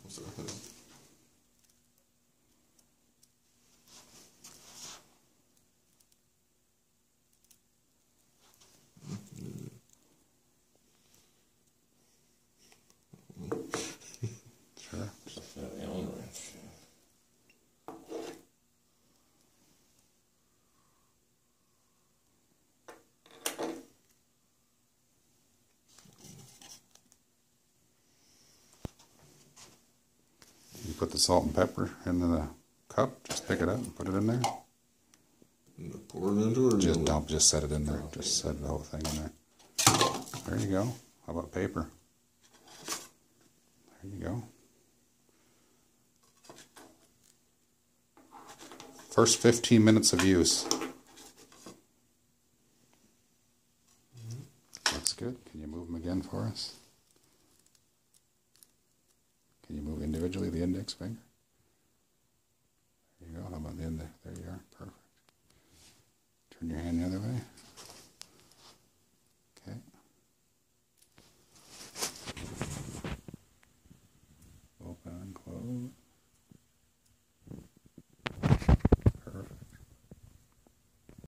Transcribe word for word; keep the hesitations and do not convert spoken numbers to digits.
Sure. You put the salt and pepper into the cup, just pick it up and put it in there. Pour it into it? Or just dump, just set it in there. Just set the whole thing in there. There you go. How about paper? There you go. First fifteen minutes of use. Looks good. Can you move them again for us? Can you move individually the index finger? There you go. How about the index? There you are. Perfect. Turn your hand the other way.